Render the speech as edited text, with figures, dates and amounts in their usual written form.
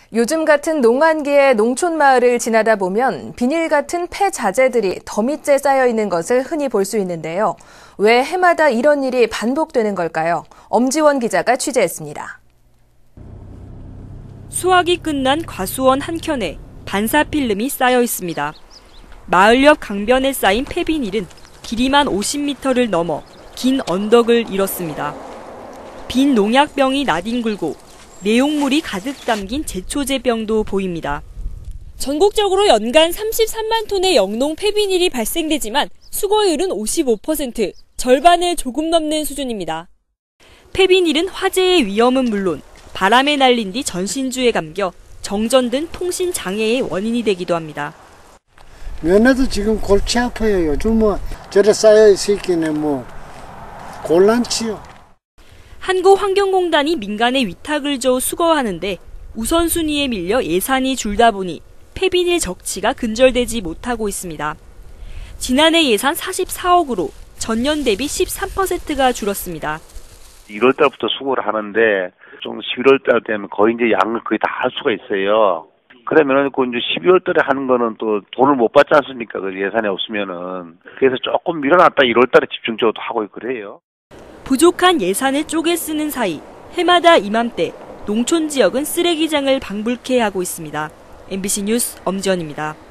요즘 같은 농한기의 농촌 마을을 지나다 보면 비닐 같은 폐자재들이 더미째 쌓여 있는 것을 흔히 볼 수 있는데요. 왜 해마다 이런 일이 반복되는 걸까요? 엄지원 기자가 취재했습니다. 수확이 끝난 과수원 한켠에 반사필름이 쌓여 있습니다. 마을 옆 강변에 쌓인 폐비닐은 길이만 50m를 넘어 긴 언덕을 이뤘습니다. 빈 농약병이 나뒹굴고 내용물이 가득 담긴 제초제병도 보입니다. 전국적으로 연간 33만 톤의 영농 폐비닐이 발생되지만 수거율은 55%, 절반을 조금 넘는 수준입니다. 폐비닐은 화재의 위험은 물론 바람에 날린 뒤 전신주에 감겨 정전된 통신 장애의 원인이 되기도 합니다. 면회도 지금 골치 아파요. 요즘 저래 쌓여 있으니까 곤란치요. 한국환경공단이 민간에 위탁을 줘 수거하는데 우선순위에 밀려 예산이 줄다 보니 폐비닐 적치가 근절되지 못하고 있습니다. 지난해 예산 44억으로 전년 대비 13%가 줄었습니다. 1월 달부터 수거를 하는데 좀 11월 달 되면 거의 이제 양을 거의 다 할 수가 있어요. 그러면은 그 이제 12월 달에 하는 거는 또 돈을 못 받지 않습니까? 그 예산이 없으면은. 그래서 조금 밀어놨다 1월 달에 집중적으로 하고 있고 그래요. 부족한 예산을 쪼개 쓰는 사이 해마다 이맘때 농촌 지역은 쓰레기장을 방불케 하고 있습니다. MBC 뉴스 엄지원입니다.